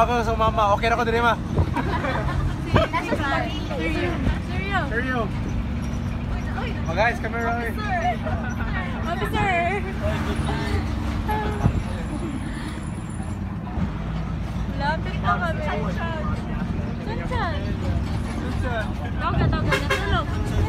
ako sa mama. Okay na ko din, ma. Seryo. Oh guys, camera. Officer. Lapit na kami. Saan? Dagat na tulog.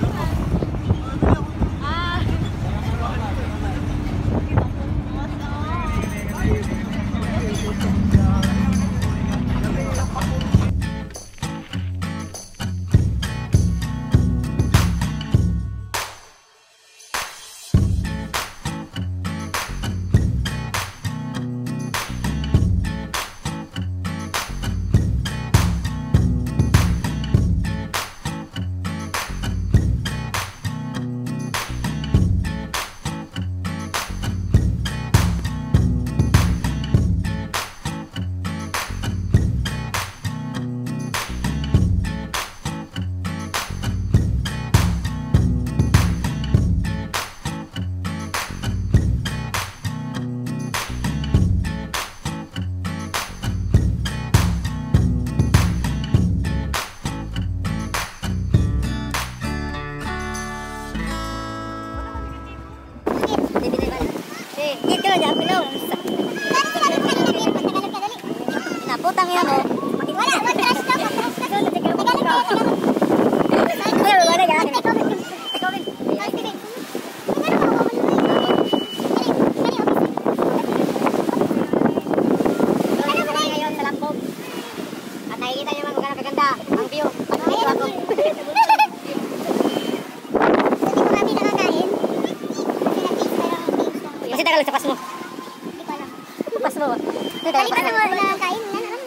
Naputang yan o. Wala, matras na. At nakikita niyo man kung gano'ng kaganda ang view. Pag-view ako. Hindi ko kami nakakain. Kasi tagal sa pas mo. Hindi ko alam. Pas mo. Kalipan na mo nakakain.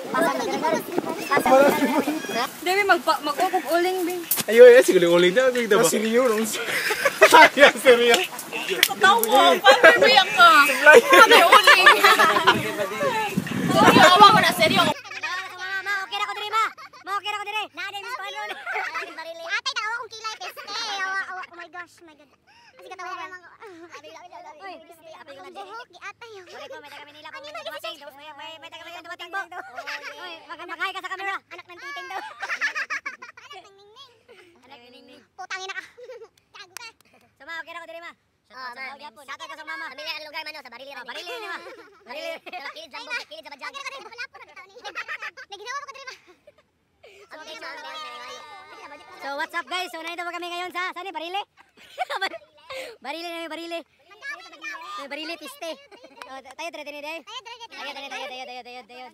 Dewi mag-ukog uling bing. Ayun, siguro uling na. Seryo. Seryo. Tawo, paano biyak ka? Ano yung uling? Seryo, awa ko na, seryo. Okay na ko diri, ma. Okay na ko diri. Naaday mo pa ron. Atay tawa kong kilay peste. Awa. Oh my gosh, my god. Kasi katawa ko lang. Oy, apay ko na buhok, giatay. Sorry ko, may taga Manila ko dumating. May taga Manila dumating po. Oy, magandang ka sa camera. Anak ng titing daw. Anak ng ningning. Putangin na ka. Kago ka. Sama, okay na ko diri, ma. Shout out ka sa mama. Pamilya ang lugar man sa Barili. Barili ni ma. Barili. Kilid sa bukid, kilid sa badyag. Okay na ko diri, wala po na bitaw ni. Naginawa ko diri, ma. So what's up guys? So nandito pa kami ngayon sa saan ni Barili? Barili. Barili piste. Tayo dire day. Tayo.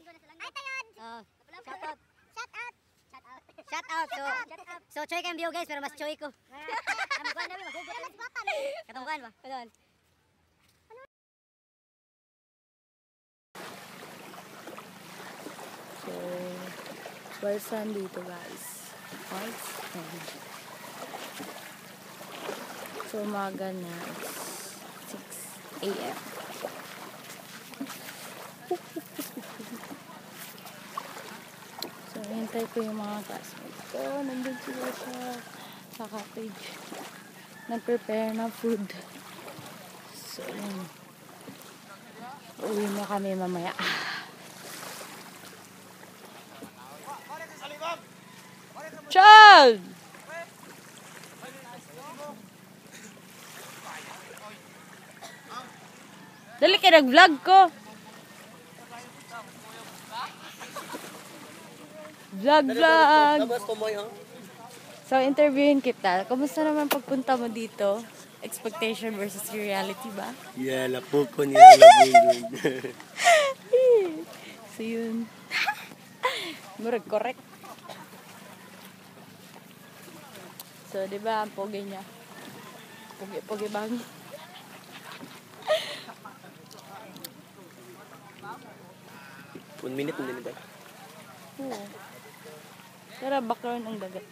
Shout out. So choy kang view guys pero mas choy ko. Katungkuan ba? Katon. So, where's sun dito guys? Where's sun? So, umaga na. It's 6 AM. So, hintay ko yung mga classmates ko. Nandun sila sa cottage. Nag-prepare na food. So, uwi na kami mamaya. Child! Dali ka nag-vlog ko. Vlog. So, interviewin kita. Kumusta naman pagpunta mo dito? Expectation versus reality ba? Yeah, lapo ko niya. So, yun. Murag correct. So, di ba ang pogi niya? Pogi bang? One minute na din ba? Oo. Tara, background ang dagat.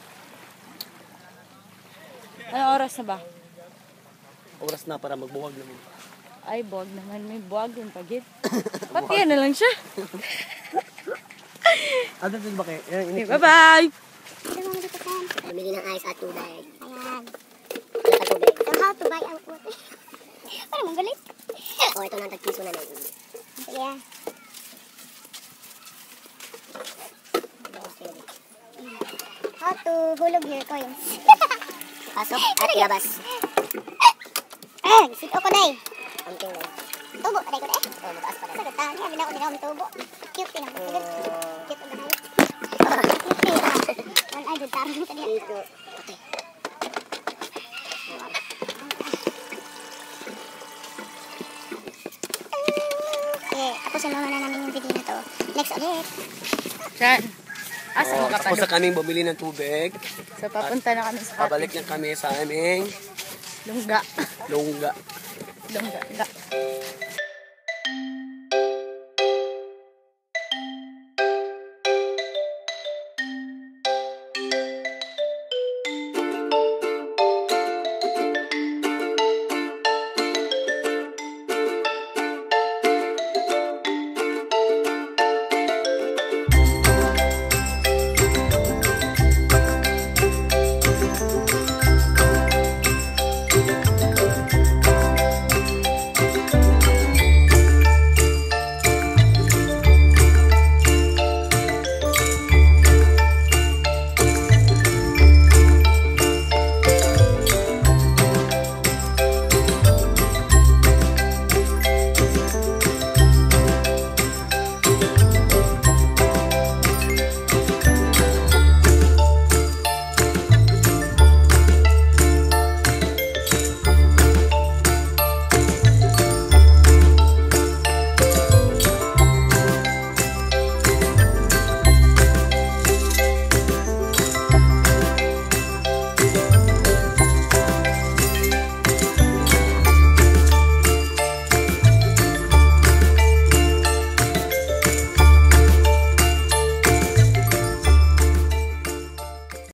Anong oras na ba? Oras na para magbuwag naman. Ay, buwag naman. May buwag yung pagit. Pati yan na lang siya. Ano din ba kayo? Okay, bye-bye! Bumili ng ice at tubig. Ayan. Tubig. So how to buy ang water? Parang mong galit. Oh, ito na ang tagpiso na lang. Sige. How to hulog your coins. Pasok at ilabas. Sito ko na eh. Amping na. Tubo, aday ko na eh. Oo, mataas pa na. Sagutan, sabi na ako din akong tubo. Cute din ako. Cute ang gahay. One eye, good tarong ka niya. Okay. Tapusin muna namin yung video na to. Next ulit. Saan? Asa mo ka pa? Tapos na kaming bumili ng tubig. So, papunta na kami sa Pabalik cottage. na kami sa aming Lungga. lungga. Lungga.